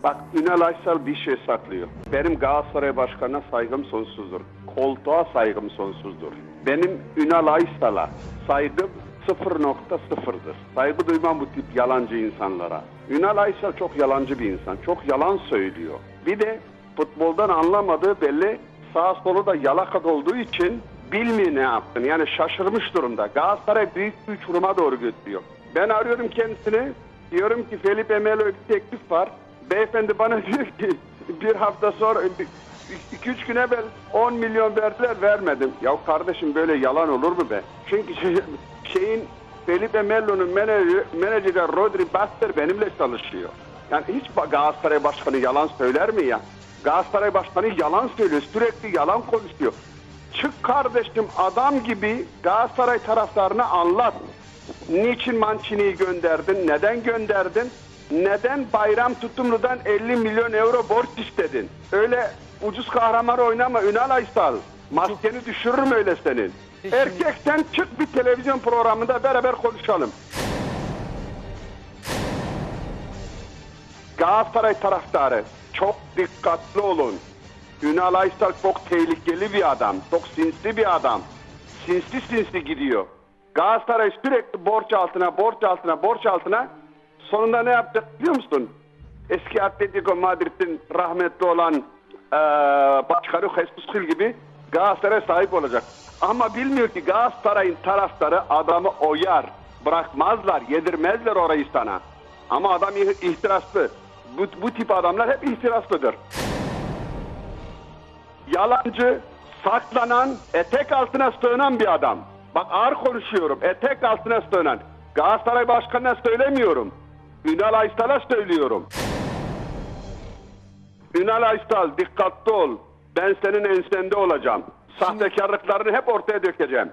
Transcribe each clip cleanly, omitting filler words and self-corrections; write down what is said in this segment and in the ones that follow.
Bak Ünal Aysal bir şey saklıyor. Benim Galatasaray Başkanı'na saygım sonsuzdur. Koltuğa saygım sonsuzdur. Benim Ünal Aysal'a saygım 0.0'dır. Saygı duymam bu tip yalancı insanlara. Ünal Aysal çok yalancı bir insan. Çok yalan söylüyor. Bir de futboldan anlamadığı belli. Sağ solu da yalaka olduğu için bilmiyor ne yaptığını. Yani şaşırmış durumda. Galatasaray büyük bir uçuruma doğru götürüyor. Ben arıyorum kendisini. Diyorum ki Felipe Melo'ya bir teklif var. Beyefendi bana diyor ki bir hafta sonra 2-3 gün evvel 10 milyon verdiler, vermedim. Ya kardeşim böyle yalan olur mu be? Çünkü Felipe Melo'nun menajeri Rodri Baster benimle çalışıyor. Yani hiç Galatasaray Başkanı yalan söyler mi ya? Galatasaray Başkanı yalan söylüyor. Sürekli yalan konuşuyor. Çık kardeşim adam gibi Galatasaray taraftarına anlat. Niçin Mancini'yi gönderdin? Neden gönderdin? Neden Bayram Tutumlu'dan 50 milyon euro borç istedin? Öyle ucuz kahraman oynama Ünal Aysal. Maskeni düşürürüm öyle senin. Erkeksen çık bir televizyon programında beraber konuşalım. Galatasaray taraftarı çok dikkatli olun. Ünal Aysal çok tehlikeli bir adam. Çok sinsi bir adam. Sinsi gidiyor. Galatasaray sürekli borç altına. Sonunda ne yapacak biliyor musun? Eski Atletico Madrid'in rahmetli olan başkanı Jesus Gil gibi Galatasaray'a sahip olacak. Ama bilmiyor ki Galatasaray'ın taraftarı adamı oyar. Bırakmazlar, yedirmezler orayı sana. Ama adam ihtiraslı. Bu tip adamlar hep ihtiraslıdır. Yalancı, saklanan, etek altına sığınan bir adam. Bak ağır konuşuyorum, etek altına sığınan. Galatasaray Başkanı'na söylemiyorum. Ünal Aysal'a söylüyorum. Ünal Aysal dikkatli ol. Ben senin ensende olacağım. Sahtekarlıklarını hep ortaya dökeceğim.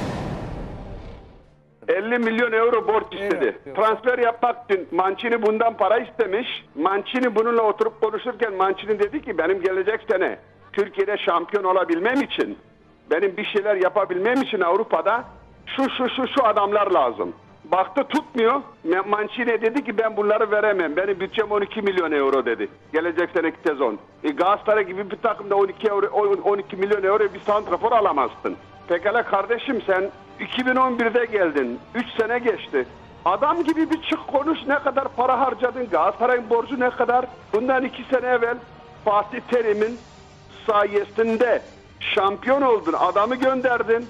50 milyon euro borç istedi. Evet. Transfer yapmak için Mancini bundan para istemiş. Mancini bununla oturup konuşurken Mancini dedi ki benim gelecek sene Türkiye'de şampiyon olabilmem için, benim bir şeyler yapabilmem için Avrupa'da şu adamlar lazım. Baktı tutmuyor. Mancini dedi ki ben bunları veremem. Benim bütçem 12 milyon euro dedi. Gelecek seneki sezon. Galatasaray gibi bir takımda 12 milyon euro bir santrafor alamazsın. Pekala kardeşim sen 2011'de geldin. 3 sene geçti. Adam gibi bir çık konuş, ne kadar para harcadın? Galatasaray'ın borcu ne kadar? Bundan 2 sene evvel Fatih Terim'in sayesinde şampiyon oldun. Adamı gönderdin.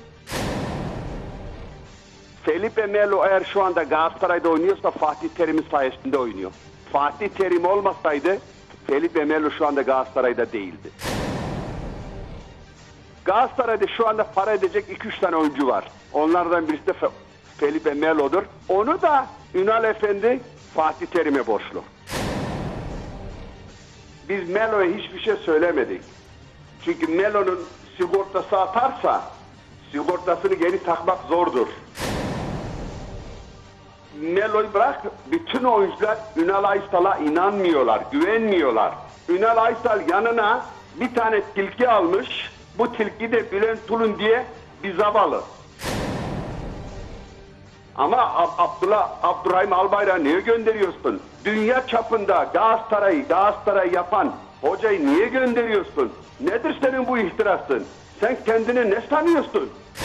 Felipe Melo eğer şu anda Galatasaray'da oynuyorsa Fatih Terim'in sayesinde oynuyor. Fatih Terim olmasaydı Felipe Melo şu anda Galatasaray'da değildi. Galatasaray'da şu anda para edecek 2-3 tane oyuncu var. Onlardan birisi de Felipe Melo'dur. Onu da Ünal Efendi Fatih Terim'e borçlu. Biz Melo'ya hiçbir şey söylemedik. Çünkü Melo'nun sigortası atarsa sigortasını geri takmak zordur. Melo'yu bırak, bütün oyuncular Ünal Aysal'a inanmıyorlar, güvenmiyorlar. Ünal Aysal yanına bir tane tilki almış, bu tilki de Bülent Tulun diye bir zavallı. Ama Abdurrahim Albayrak'ı niye gönderiyorsun? Dünya çapında Galatasaray yapan hocayı niye gönderiyorsun? Nedir senin bu ihtirasın? Sen kendini ne sanıyorsun?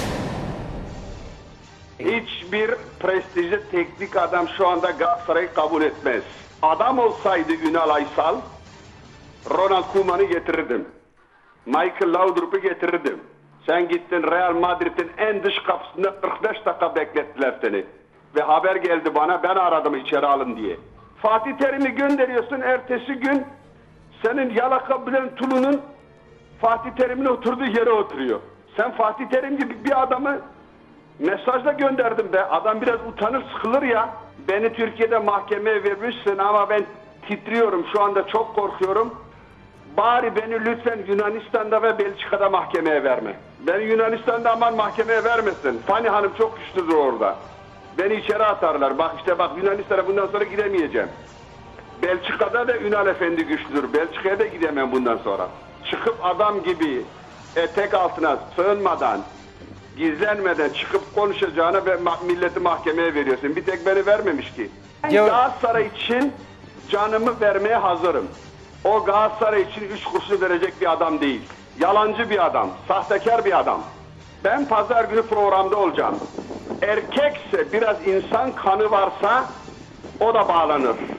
Hiçbir prestijli teknik adam şu anda Galatasaray'ı kabul etmez. Adam olsaydı Ünal Aysal, Ronald Koeman'ı getirirdim. Michael Laudrup'u getirirdim. Sen gittin Real Madrid'in en dış kapısında 45 dakika beklettiler seni. Ve haber geldi bana, ben aradım içeri alın diye. Fatih Terim'i gönderiyorsun, ertesi gün senin yalaka Bülent Tulun'un Fatih Terim'in oturduğu yere oturuyor. Sen Fatih Terim gibi bir adamı mesajla gönderdim be. Adam biraz utanır, sıkılır ya. Beni Türkiye'de mahkemeye vermişsin ama ben titriyorum. Şu anda çok korkuyorum. Bari beni lütfen Yunanistan'da ve Belçika'da mahkemeye verme. Beni Yunanistan'da aman mahkemeye vermesin. Fani Hanım çok güçlüdür orada. Beni içeri atarlar. Bak Yunanistan'a bundan sonra gidemeyeceğim. Belçika'da da Ünal Efendi güçlüdür. Belçika'ya da gidemem bundan sonra. Çıkıp adam gibi etek altına sığınmadan, gizlenmeden çıkıp konuşacağına ve milleti mahkemeye veriyorsun. Bir tek beni vermemiş ki. Ben Galatasaray için canımı vermeye hazırım. O Galatasaray için 3 kuruşu verecek bir adam değil. Yalancı bir adam, sahtekar bir adam. Ben pazar günü programda olacağım. Erkekse biraz insan kanı varsa o da bağlanır.